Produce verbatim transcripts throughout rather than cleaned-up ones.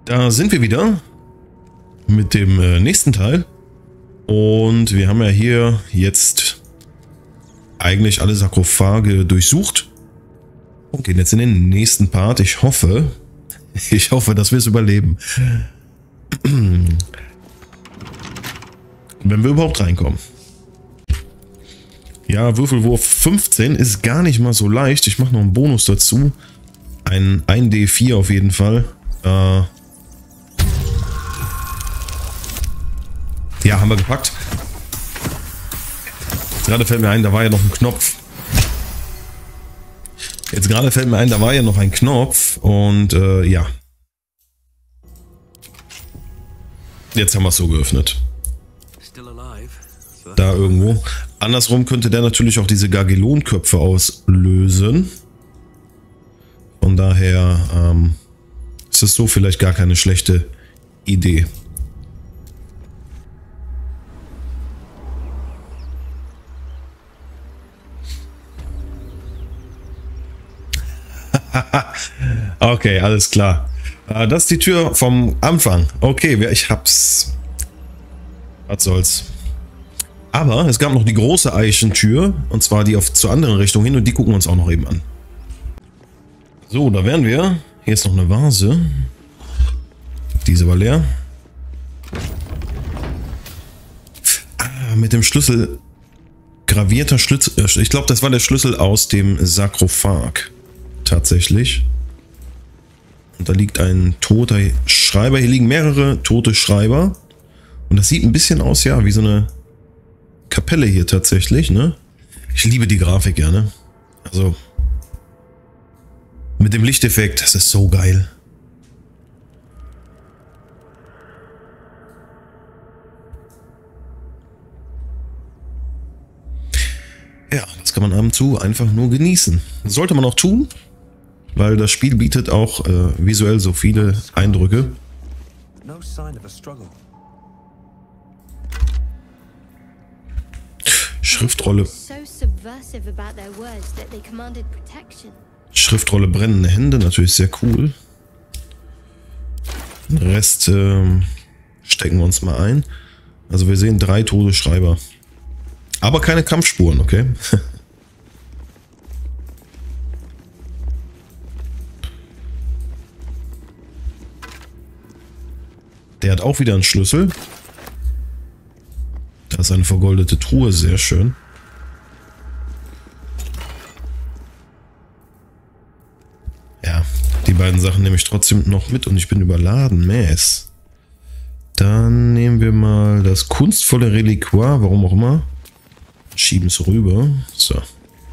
Da sind wir wieder mit dem äh, nächsten Teil. Und wir haben ja hier jetzt eigentlich alle Sarkophage durchsucht. Und gehen jetzt in den nächsten Part. Ich hoffe, ich hoffe, dass wir es überleben. Wenn wir überhaupt reinkommen. Ja, Würfelwurf fünfzehn ist gar nicht mal so leicht. Ich mache noch einen Bonus dazu. Ein, ein D vier auf jeden Fall. Äh ja, haben wir gepackt. Jetzt gerade fällt mir ein, da war ja noch ein Knopf. Jetzt gerade fällt mir ein, da war ja noch ein Knopf. Und äh, ja. Jetzt haben wir es so geöffnet. Da irgendwo. Andersrum könnte der natürlich auch diese Gargelon-Köpfe auslösen. Von daher ähm, ist es so vielleicht gar keine schlechte Idee. Okay, alles klar. Äh, das ist die Tür vom Anfang. Okay, ich hab's. Was soll's. Aber es gab noch die große Eichentür, und zwar die auf zur anderen Richtung hin, und die gucken wir uns auch noch eben an. So, da wären wir. Hier ist noch eine Vase. Diese war leer. Ah, mit dem Schlüssel. Gravierter Schlüssel. Ich glaube, das war der Schlüssel aus dem Sarkophag. Tatsächlich. Und da liegt ein toter Schreiber. Hier liegen mehrere tote Schreiber. Und das sieht ein bisschen aus, ja, wie so eine Kapelle hier tatsächlich, ne? Ich liebe die Grafik gerne. Also mit dem Lichteffekt, das ist so geil. Ja, das kann man ab und zu einfach nur genießen. Das sollte man auch tun, weil das Spiel bietet auch äh, visuell so viele Eindrücke. Schriftrolle. Schriftrolle brennende Hände, natürlich sehr cool. Den Rest äh, stecken wir uns mal ein. Also wir sehen drei tote Schreiber. Aber keine Kampfspuren, okay? Der hat auch wieder einen Schlüssel. Da ist eine vergoldete Truhe, sehr schön. Ja, die beiden Sachen nehme ich trotzdem noch mit und ich bin überladen, Mäß. Dann nehmen wir mal das kunstvolle Reliquar, warum auch immer. Schieben es rüber. So.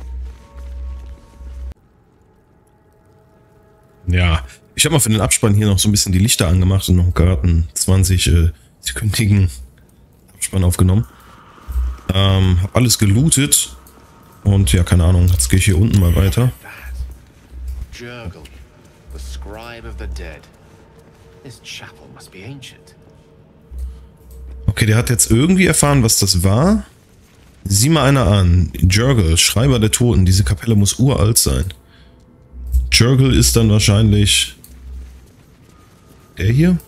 Ja, ich habe mal für den Abspann hier noch so ein bisschen die Lichter angemacht und noch Karten zwanzig äh, sekündigen Abspann aufgenommen. Ähm, hab alles gelootet. Und ja, keine Ahnung, jetzt gehe ich hier unten mal weiter. Jurgle, the scribe of the dead. This chapel must be ancient. Okay, der hat jetzt irgendwie erfahren, was das war. Sieh mal einer an. Jurgle, Schreiber der Toten. Diese Kapelle muss uralt sein. Jurgle ist dann wahrscheinlich der hier?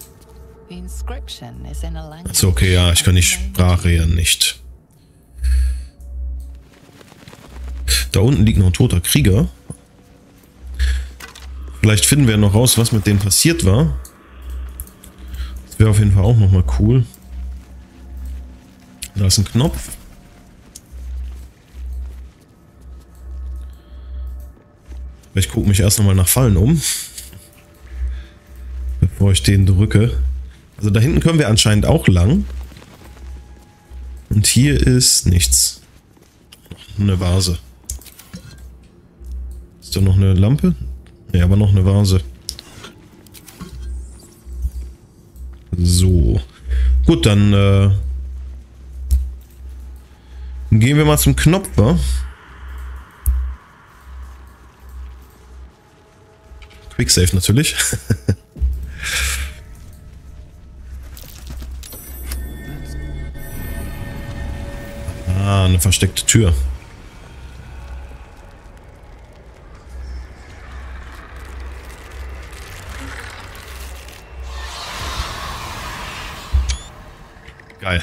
Achso, okay, ja, ich kann die Sprache ja nicht. Da unten liegt noch ein toter Krieger. Vielleicht finden wir noch raus, was mit denen passiert war. Das wäre auf jeden Fall auch nochmal cool. Da ist ein Knopf. Ich gucke mich erst nochmal nach Fallen um, bevor ich den drücke. Also da hinten können wir anscheinend auch lang. Und hier ist nichts. Eine Vase. Ist da noch eine Lampe? Ja, aber noch eine Vase. So. Gut, dann äh, gehen wir mal zum Knopf, wa? Quicksave natürlich. Ah, eine versteckte Tür. Geil.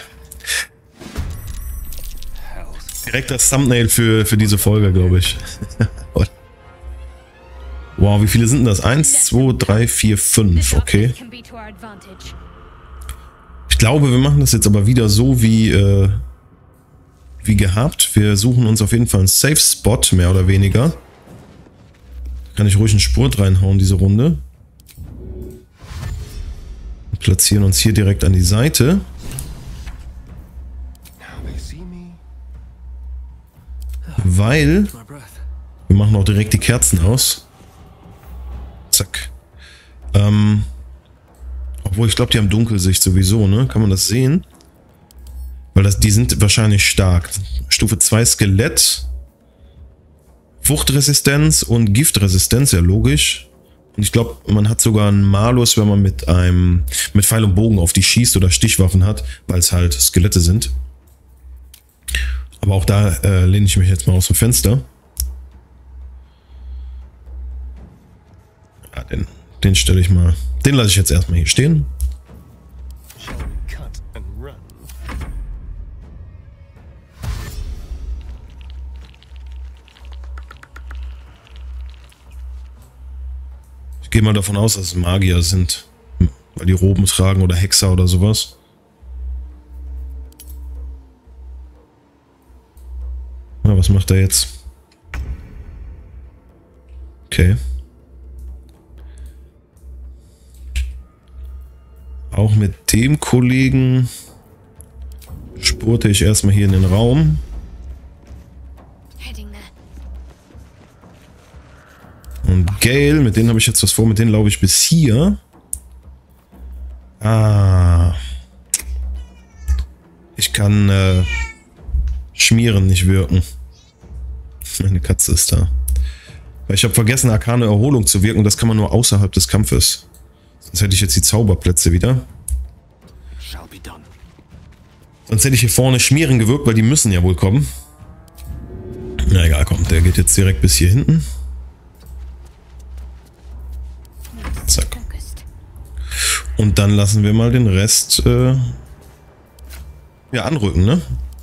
Direkt das Thumbnail für, für diese Folge, glaube ich. Wow, wie viele sind denn das? Eins, zwei, drei, vier, fünf. Okay. Ich glaube, wir machen das jetzt aber wieder so wie, äh, wie gehabt. Wir suchen uns auf jeden Fall einen Safe Spot, mehr oder weniger. Da kann ich ruhig einen Spurt reinhauen, diese Runde. Und platzieren uns hier direkt an die Seite. Weil wir machen auch direkt die Kerzen aus. Zack. Ähm, obwohl, ich glaube, die haben Dunkelsicht sowieso, ne? Kann man das sehen? Weil das, die sind wahrscheinlich stark. Stufe zwei Skelett. Wuchtresistenz und Giftresistenz, ja logisch. Und ich glaube, man hat sogar einen Malus, wenn man mit einem mit Pfeil und Bogen auf die schießt oder Stichwaffen hat, weil es halt Skelette sind. Aber auch da äh, lehne ich mich jetzt mal aus dem Fenster. Ja, den, den stelle ich mal. Den lasse ich jetzt erstmal hier stehen. Ich gehe mal davon aus, dass es Magier sind, weil die Roben tragen oder Hexer oder sowas. Na, was macht er jetzt? Okay. Auch mit dem Kollegen spurte ich erstmal hier in den Raum. Und Gale, mit denen habe ich jetzt was vor, mit denen laufe ich bis hier. Ah. Ich kann äh, schmieren, nicht wirken. Meine Katze ist da. Weil ich habe vergessen, arkane Erholung zu wirken. Das kann man nur außerhalb des Kampfes. Sonst hätte ich jetzt die Zauberplätze wieder. Sonst hätte ich hier vorne schmieren gewirkt, weil die müssen ja wohl kommen. Na egal, komm, der geht jetzt direkt bis hier hinten. Zack. Und dann lassen wir mal den Rest äh, ja, anrücken, ne?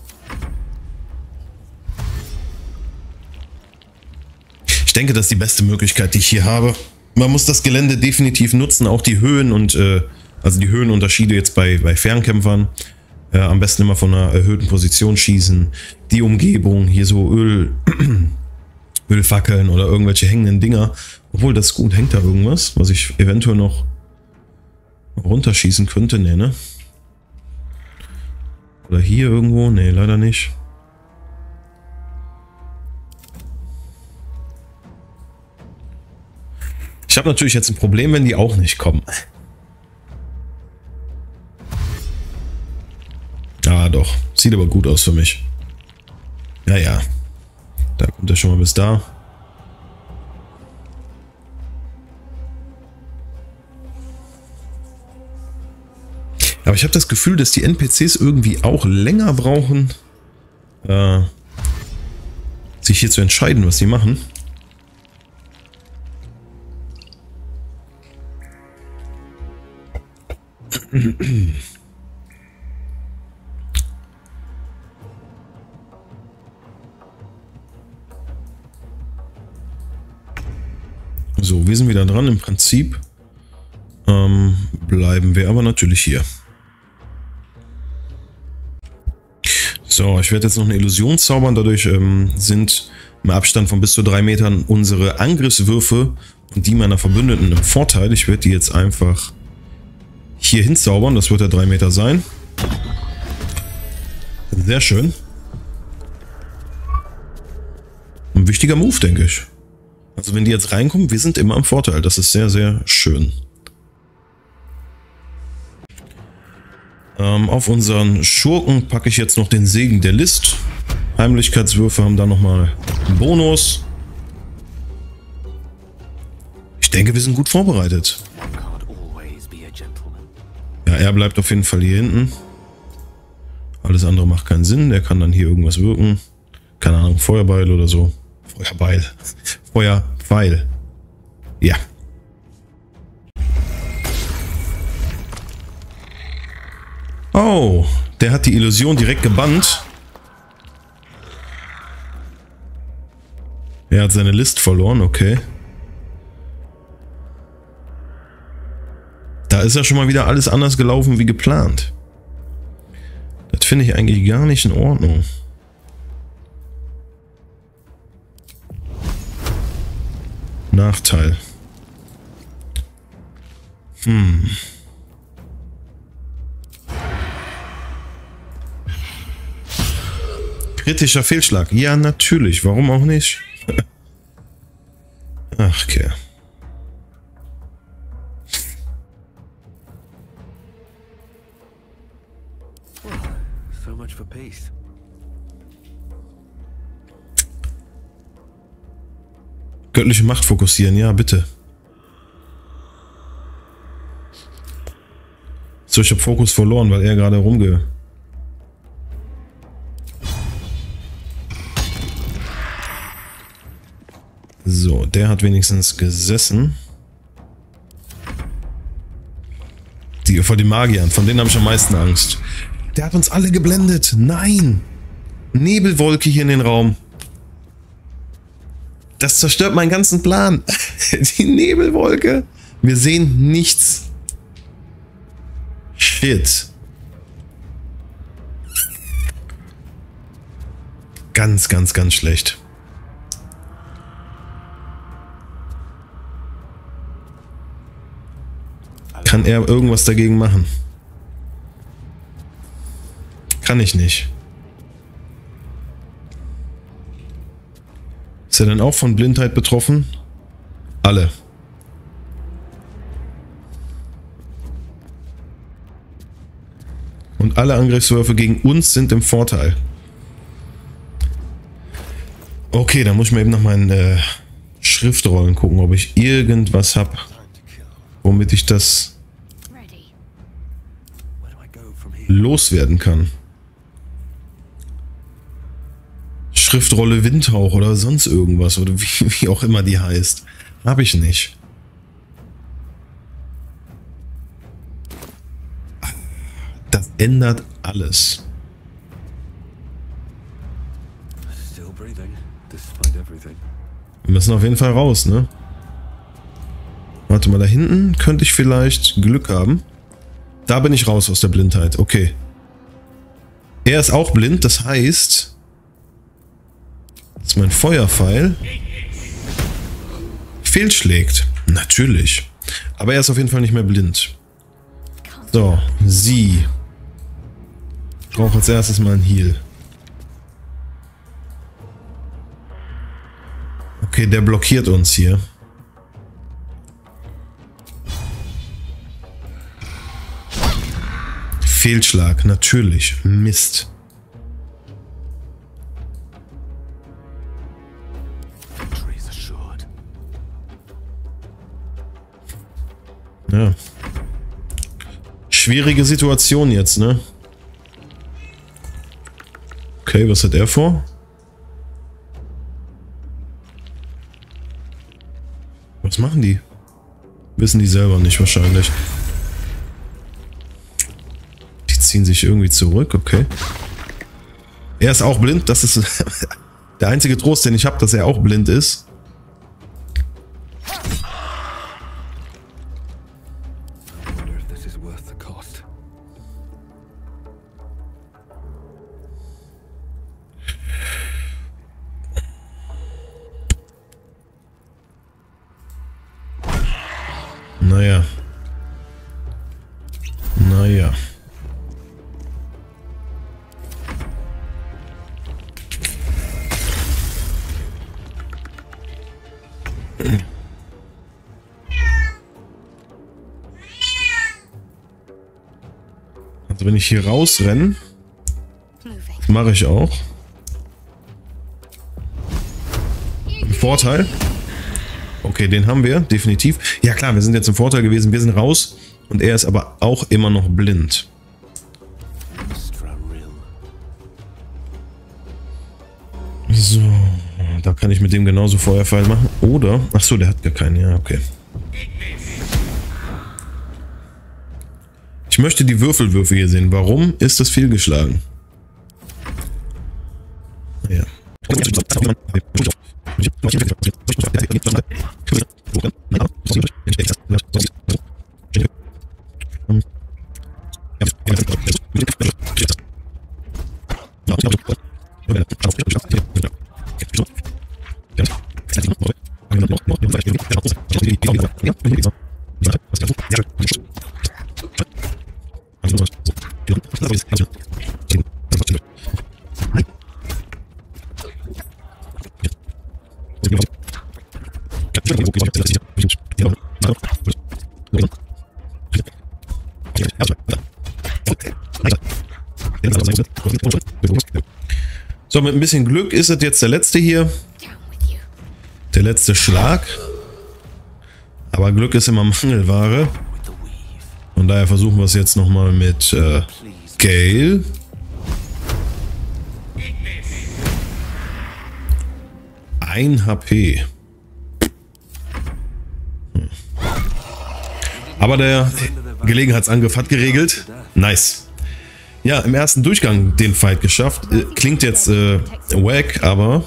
Ich denke, das ist die beste Möglichkeit, die ich hier habe. Man muss das Gelände definitiv nutzen, auch die Höhen und äh, also die Höhenunterschiede jetzt bei, bei Fernkämpfern. Äh, am besten immer von einer erhöhten Position schießen. Die Umgebung, hier so Öl, Ölfackeln oder irgendwelche hängenden Dinger. Obwohl, das ist gut. Hängt da irgendwas, was ich eventuell noch runterschießen könnte? Nee, ne? Oder hier irgendwo? Nee, leider nicht. Ich habe natürlich jetzt ein Problem, wenn die auch nicht kommen. Ah, doch. Sieht aber gut aus für mich. Ja, ja. Da kommt er schon mal bis da. Aber ich habe das Gefühl, dass die N P Cs irgendwie auch länger brauchen, äh, sich hier zu entscheiden, was sie machen. So, wir sind wieder dran. Im Prinzip ähm, bleiben wir aber natürlich hier. So, ich werde jetzt noch eine Illusion zaubern. Dadurch ähm, sind im Abstand von bis zu drei Metern unsere Angriffswürfe und die meiner Verbündeten im Vorteil. Ich werde die jetzt einfach hier hinzaubern. Das wird ja drei Meter sein. Sehr schön. Ein wichtiger Move, denke ich. Also wenn die jetzt reinkommen, wir sind immer im Vorteil. Das ist sehr, sehr schön. Ähm, auf unseren Schurken packe ich jetzt noch den Segen der List. Heimlichkeitswürfe haben da nochmal einen Bonus. Ich denke, wir sind gut vorbereitet. Ja, er bleibt auf jeden Fall hier hinten. Alles andere macht keinen Sinn. Der kann dann hier irgendwas wirken. Keine Ahnung, Feuerbeil oder so. Feuerbeil. Feuerpfeil. Ja. Oh, Der hat die Illusion direkt gebannt. Er hat seine List verloren, okay. Da ist ja schon mal wieder alles anders gelaufen wie geplant. Das finde ich eigentlich gar nicht in Ordnung. Nachteil. Hm. Kritischer Fehlschlag. Ja, natürlich. Warum auch nicht? Ach, okay. So much for peace. Göttliche Macht fokussieren, ja, bitte. So, ich habe Fokus verloren, weil er gerade rumge... So, der hat wenigstens gesessen. Die vor den Magiern, von denen habe ich am meisten Angst. Der hat uns alle geblendet. Nein! Nebelwolke hier in den Raum. Das zerstört meinen ganzen Plan. Die Nebelwolke. Wir sehen nichts. Shit. Ganz, ganz, ganz schlecht. Kann er irgendwas dagegen machen? Kann ich nicht. Ist er denn auch von Blindheit betroffen? Alle. Und alle Angriffswürfe gegen uns sind im Vorteil. Okay, dann muss ich mir eben noch meine Schriftrollen gucken, ob ich irgendwas habe, womit ich das loswerden kann. Schriftrolle Windhauch oder sonst irgendwas oder wie, wie auch immer die heißt. Habe ich nicht. Das ändert alles. Wir müssen auf jeden Fall raus, ne? Warte mal, da hinten könnte ich vielleicht Glück haben. Da bin ich raus aus der Blindheit. Okay. Er ist auch blind, das heißt... Das ist mein Feuerpfeil. Fehlschlägt. Natürlich. Aber er ist auf jeden Fall nicht mehr blind. So, sie. Ich brauche als erstes mal einen Heal. Okay, der blockiert uns hier. Fehlschlag, natürlich. Mist. Ja. Schwierige Situation jetzt, ne? Okay, was hat er vor? Was machen die? Wissen die selber nicht wahrscheinlich. Die ziehen sich irgendwie zurück, okay. Er ist auch blind, das ist der einzige Trost, den ich habe, dass er auch blind ist. Naja. Naja. Also wenn ich hier rausrenne, das mache ich auch. Ein Vorteil. Okay, den haben wir, definitiv. Ja klar, wir sind jetzt im Vorteil gewesen, wir sind raus und er ist aber auch immer noch blind. So, da kann ich mit dem genauso Feuerpfeil machen. Oder, ach so, der hat gar keinen, ja, okay. Ich möchte die Würfelwürfe hier sehen. Warum ist das fehlgeschlagen? Ja. So, mit ein bisschen Glück ist es jetzt der letzte hier. Der letzte Schlag. Aber Glück ist immer Mangelware. Von daher versuchen wir es jetzt nochmal mit äh, Gale. Ein H P. Hm. Aber der Gelegenheitsangriff hat geregelt. Nice. Ja, im ersten Durchgang den Fight geschafft. Äh, klingt jetzt äh, wack, aber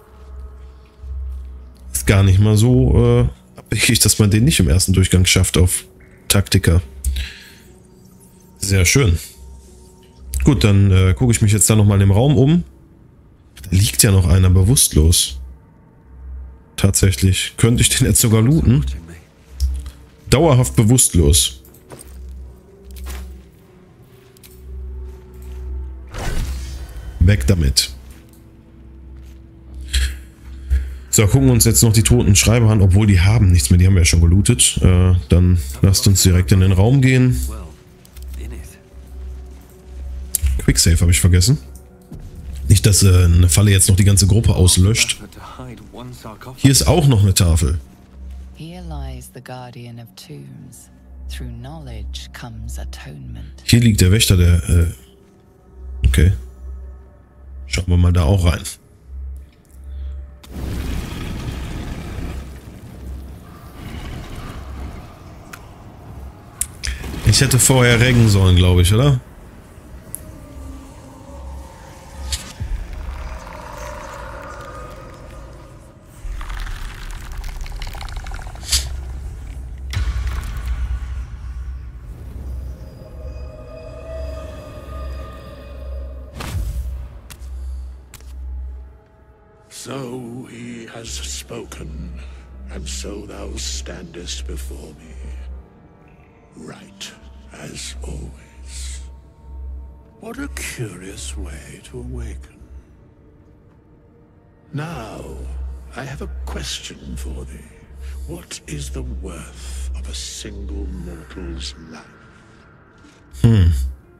ist gar nicht mal so äh, abwegig, dass man den nicht im ersten Durchgang schafft auf Taktika. Sehr schön. Gut, dann äh, gucke ich mich jetzt da nochmal im Raum um. Da liegt ja noch einer bewusstlos. Tatsächlich. Könnte ich den jetzt sogar looten? Dauerhaft bewusstlos. Weg damit. So, gucken wir uns jetzt noch die toten Schreiber an, obwohl die haben nichts mehr, die haben wir ja schon gelootet. Äh, dann lasst uns direkt in den Raum gehen. Quicksave habe ich vergessen. Nicht, dass äh, eine Falle jetzt noch die ganze Gruppe auslöscht. Hier ist auch noch eine Tafel. Hier liegt der Wächter der... Äh, okay. Schauen wir mal da auch rein. Ich hätte vorher reggen sollen, glaube ich, oder? So he has spoken, and so thou standest before me, right as always. What a curious way to awaken. Now, I have a question for thee. What is the worth of a single mortal's life? Hm.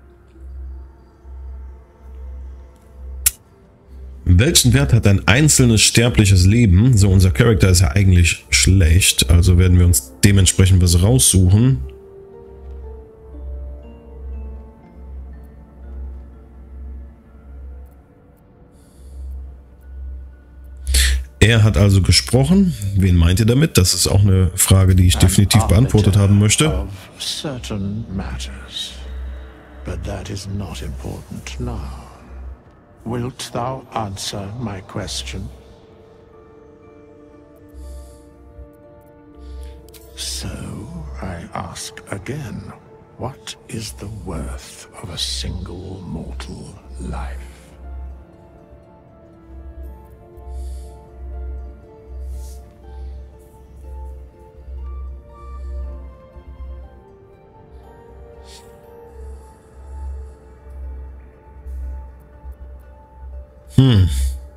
Welchen Wert hat ein einzelnes sterbliches Leben? So, unser Charakter ist ja eigentlich schlecht, also werden wir uns dementsprechend was raussuchen. Er hat also gesprochen. Wen meint ihr damit? Das ist auch eine Frage, die ich definitiv beantwortet haben möchte. Certain matters, but that is not important now. Wilt thou answer my question? So, I ask again, what is the worth of a single mortal life? Hm.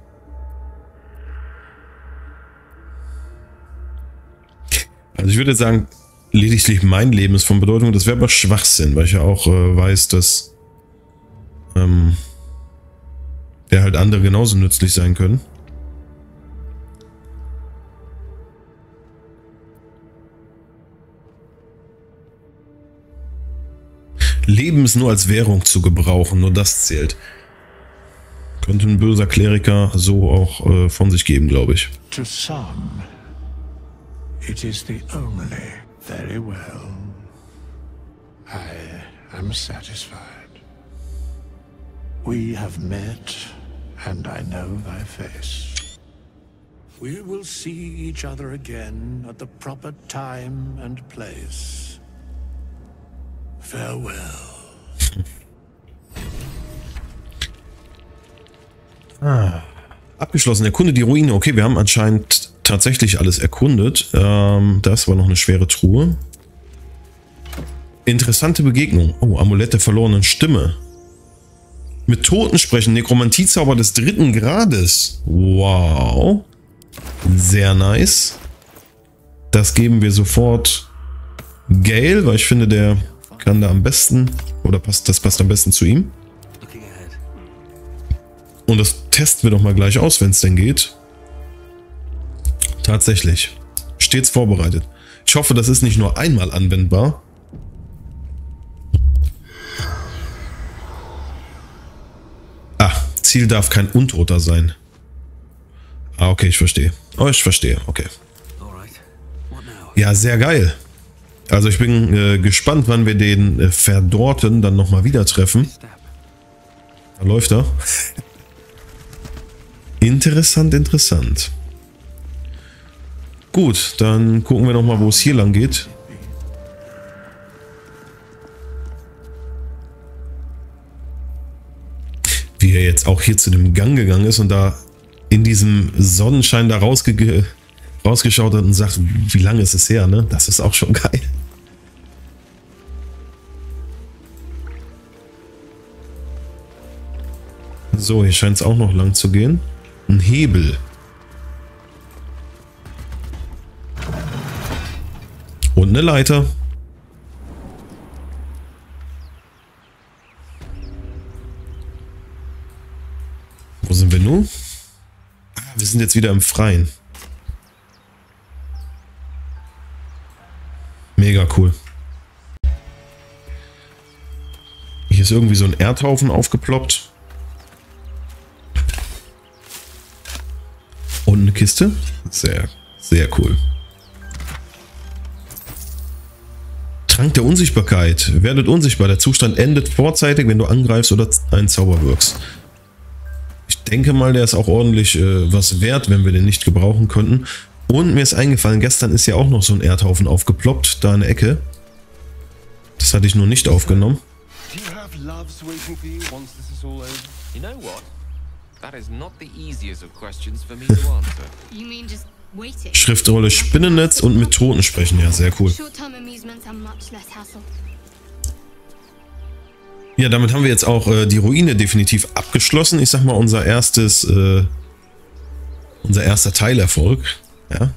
Also ich würde sagen, lediglich mein Leben ist von Bedeutung. Das wäre aber Schwachsinn, weil ich ja auch äh, weiß, dass ähm, der halt andere genauso nützlich sein können. Leben ist nur als Währung zu gebrauchen, nur das zählt. Könnte ein böser Kleriker so auch äh, von sich geben, glaube ich. To some, it is the only. Very well. I am satisfied. We have met, and I know thy face. We will see each other again at the proper time and place. Farewell. Ah. Abgeschlossen. Erkunde die Ruine. Okay, wir haben anscheinend tatsächlich alles erkundet. Ähm, das war noch eine schwere Truhe. Interessante Begegnung. Oh, Amulett der verlorenen Stimme. Mit Toten sprechen. Nekromantiezauber des dritten Grades. Wow. Sehr nice. Das geben wir sofort Gale, weil ich finde, der kann da am besten, oder passt, das passt am besten zu ihm. Und das testen wir doch mal gleich aus, wenn es denn geht. Tatsächlich. Stets vorbereitet. Ich hoffe, das ist nicht nur einmal anwendbar. Ah, Ziel darf kein Untoter sein. Ah, okay, ich verstehe. Oh, ich verstehe, okay. Ja, sehr geil. Also ich bin äh, gespannt, wann wir den äh, Verdorrten dann nochmal wieder treffen. Da läuft er. Interessant, interessant. Gut, dann gucken wir nochmal, wo es hier lang geht. Wie er jetzt auch hier zu dem Gang gegangen ist und da in diesem Sonnenschein da rausge rausgeschaut hat und sagt, wie lange ist es her, ne? Das ist auch schon geil. So, hier scheint es auch noch lang zu gehen. Ein Hebel. Und eine Leiter. Wo sind wir nun? Ah, wir sind jetzt wieder im Freien. Mega cool. Hier ist irgendwie so ein Erdhaufen aufgeploppt. Und eine Kiste. Sehr, sehr cool. Trank der Unsichtbarkeit. Werdet unsichtbar. Der Zustand endet vorzeitig, wenn du angreifst oder einen Zauber wirkst. Ich denke mal, der ist auch ordentlich äh, was wert, wenn wir den nicht gebrauchen könnten. Und mir ist eingefallen, gestern ist ja auch noch so ein Erdhaufen aufgeploppt, da in der Ecke. Das hatte ich nur nicht aufgenommen. Schriftrolle Spinnennetz und mit Toten sprechen. Ja, sehr cool. Ja, damit haben wir jetzt auch äh, die Ruine definitiv abgeschlossen. Ich sag mal, unser erstes, äh, unser erster Teilerfolg. Ja.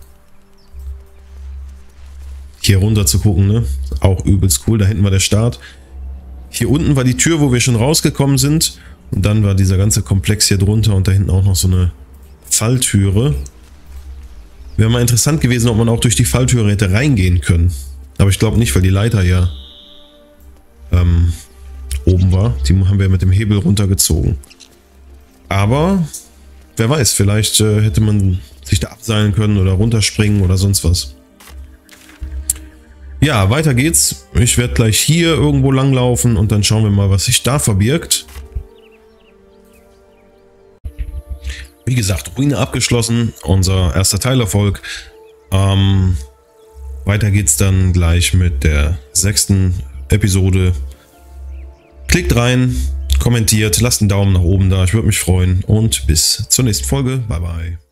Hier runter zu gucken, ne? Auch übelst cool. Da hinten war der Start. Hier unten war die Tür, wo wir schon rausgekommen sind. Und dann war dieser ganze Komplex hier drunter und da hinten auch noch so eine Falltüre. Wäre mal interessant gewesen, ob man auch durch die Falltüre hätte reingehen können. Aber ich glaube nicht, weil die Leiter ja ähm, oben war. Die haben wir mit dem Hebel runtergezogen. Aber wer weiß, vielleicht äh, hätte man sich da abseilen können oder runterspringen oder sonst was. Ja, weiter geht's. Ich werde gleich hier irgendwo langlaufen und dann schauen wir mal, was sich da verbirgt. Wie gesagt, Ruine abgeschlossen, unser erster Teilerfolg. Ähm, weiter geht's dann gleich mit der sechsten Episode. Klickt rein, kommentiert, lasst einen Daumen nach oben da, ich würde mich freuen und bis zur nächsten Folge. Bye bye.